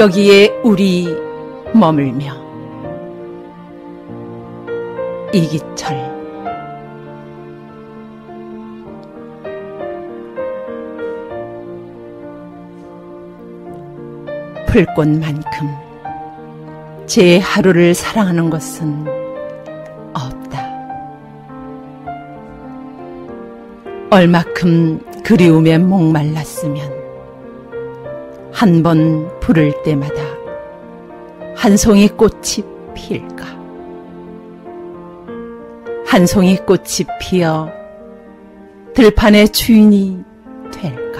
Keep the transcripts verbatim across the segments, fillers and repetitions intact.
여기에 우리 머물며. 이기철. 풀꽃만큼 제 하루를 사랑하는 것은 없다. 얼마큼 그리움에 목말랐으면 한 번 부를 때마다 한 송이 꽃이 필까? 한 송이 꽃이 피어 들판의 주인이 될까?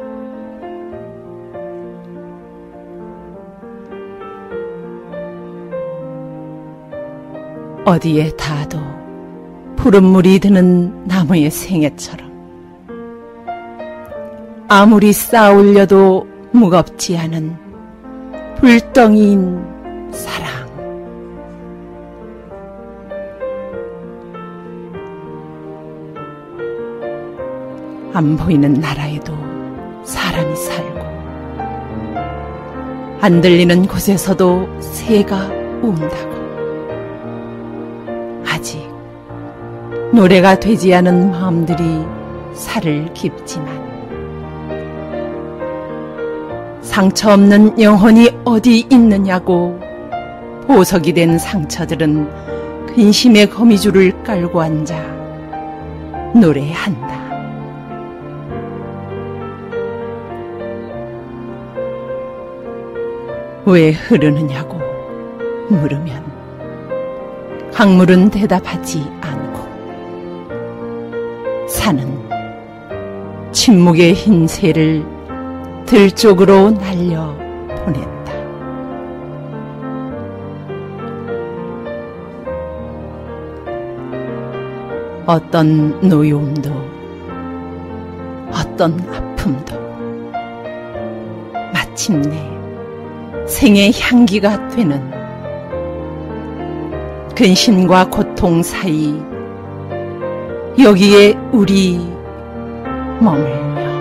어디에 닿아도 푸른 물이 드는 나무의 생애처럼 아무리 쌓아올려도 무겁지 않은 불덩이인 사랑. 안 보이는 나라에도 사람이 살고 안 들리는 곳에서도 새가 운다고. 아직 노래가 되지 않은 마음들이 살을 깊지만 상처 없는 영혼이 어디 있느냐고 보석이 된 상처들은 근심의 거미줄을 깔고 앉아 노래한다. 왜 흐르느냐고 물으면 강물은 대답하지 않고 산은 침묵의 흰 새를 들 쪽으로 날려 보낸다. 어떤 노여움도 어떤 아픔도 마침내 생의 향기가 되는 근심과 고통 사이 여기에 우리 머물며.